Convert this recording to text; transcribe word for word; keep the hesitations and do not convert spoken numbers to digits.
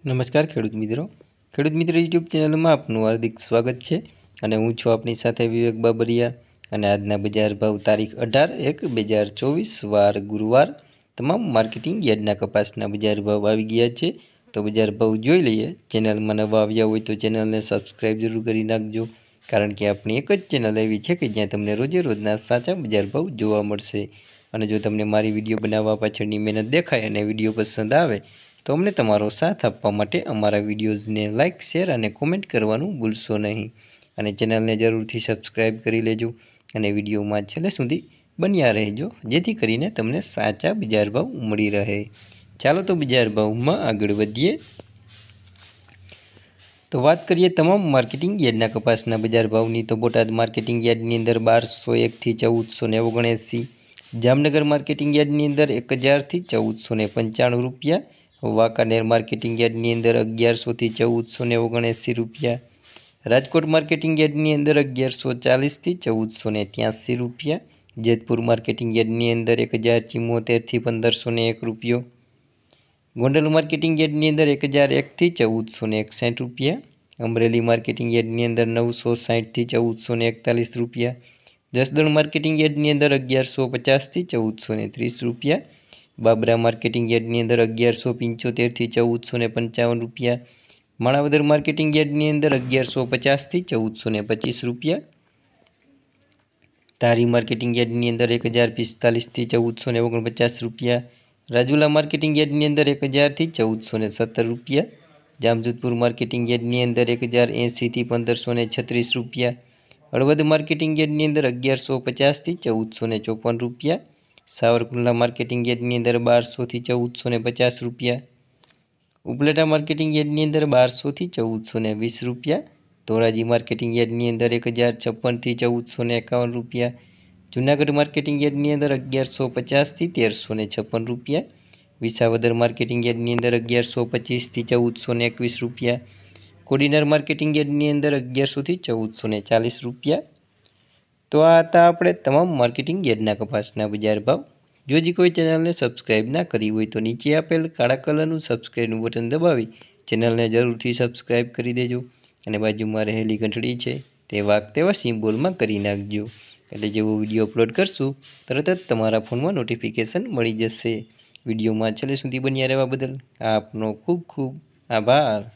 नमस्कार खेडूत मित्रों खेडूत मित्र YouTube channel में आपनु हार्दिक स्वागत है। अने हूँ छुं आपनी साथे विवेक बाबरिया। अने आजना बजार भाव तारीख अठार एक बे हज़ार चौवीस वार गुरुवार तमाम मार्केटिंग यार्डना कपासना बजार भाव आई गया है। तो बजार भाव जोई लईए। चेनल में नवा आव्या होय तो चेनल ने सब्सक्राइब जरूर करी नाखजो, कारण के आपणी एक ज चेनल एवी छे के ज्यां तमने रोजे रोजना साचा बजार भाव जोवा मळशे। अने जो तमने मारी विडियो बनाववा पाछळनी मेहनत देखाय अने विडियो पसंद आवे तो अमने तमारो साथ आपवा माटे अमारा विडियोज़ने लाइक शेर और कॉमेंट करवानुं भूलशो नहीं। अने चेनल ने जरूरथी सब्सक्राइब करी लेजो अने विडियो में छेल्ले सुधी बन्या रहेजो, जेथी करीने तमने साचा बजार भाव मळी रहे। चालो तो बजार भाव में आगळ वधीए। तो बात करिए तमाम मार्केटिंग यार्डना कपासना बजार भावनी। तो बोटाद मार्केटिंग यार्डनी अंदर बार सौ एक थी चौदह सौ ने ओगणसी, जामनगर मार्केटिंग यार्डनी अंदर एक हज़ार थी चौदह सौ ने पंचाणु रुपया, वांकानेर मार्केटिंग यार्डनी अंदर अगियार सौ थी चौदह सौ ने ओगणसी रुपया, राजकोट मार्केटिंग यार्डनी अंदर अगियार सौ चालीस थी चौदह सौ ने त्यासी रुपया, जेतपुर मार्केटिंग यार्डनी अंदर एक हज़ार चिमोतेर थी पंदर सौ ने एक रुपयो, गोंडल मार्केटिंग यार्डनी अंदर एक हज़ार एक थी चौदह सौ ने एकसठ रुपया, अमरेली मार्केटिंग यार्डनी अंदर नौ सौ साठ थी चौदह सौ ने एकतालीस रुपया, जसदण मार्केटिंग यार्डनी अंदर अगियार सौ पचास थी चौदह सौ ने तीस रुपया, बाबरा मार्केटिंग यार्डनी अंदर अगियार सौ पंचोतेर थी चौदह सौ ने पंचावन रुपया, माणावदर मार्केटिंग यार्डनी अंदर अगियार सौ पचास थी चौदह सौ ने पच्चीस रुपया, तारी मार्केटिंग यार्डनी अंदर एक हज़ार पिस्तालीस थी चौदह सौ ने ओगणपचास रुपया, राजूला मार्केटिंग यार्डनी अंदर एक हज़ार थी चौदह सौ ने सत्तर रुपया, जामजोधपुर मार्केटिंग यार्डनी अंदर एक हज़ार एसी थी पंदर सौ ने छत्रीस रुपया, हळवद मार्केटिंग यार्डनी अंदर अगियार सौ पचास थी चौदह सौ ने चौपन रुपया, सावरकुंडला मार्केटिंग यार्डनी अंदर बार सौ थी चौदह सौ ने पचास रुपया, उपलेटा मार्केटिंग यार्डनी अंदर बार सौ थी चौदह सौ ने वीस रुपया, धोराजी मार्केटिंग यार्डनी अंदर एक हज़ार छप्पन थी चौदह सौ ने एकावन रुपया, जूनागढ़ मार्केटिंग यार्डनी अंदर अगियार सौ पचास थी तेर सौ ने छप्पन रुपया, विसावदर मार्केटिंग यार्डनी अंदर अगियार सौ पच्चीस थी चौदह सौ ने एकवीस रुपया, कोडीनार मार्केटिंग यार्डनी अंदर अगियार सौ थी चौदह सौ ने चालीस रुपया। तो आ था आपणे तमाम मार्केटिंग यार्डना कपासना बजार भाव। जो जी कोई चेनल ने सब्सक्राइब ना करी होय तो नीचे आपेल काळा कलरनुं सब्सक्राइबनुं बटन दबावी चेनल ने जरूरथी सब्सक्राइब करी देजो अने बाजुमां रहेली घंटड़ी छे ते वाग तेवा सिम्बोल में करी नाखजो, एटले जेवो विडियो अपलोड करशुं तरत ज तमारा फोन में नोटिफिकेशन मळी जशे। विडियो में छेल्ले सुधी बन्या रहेवा बदल आपनो खूब खूब आभार।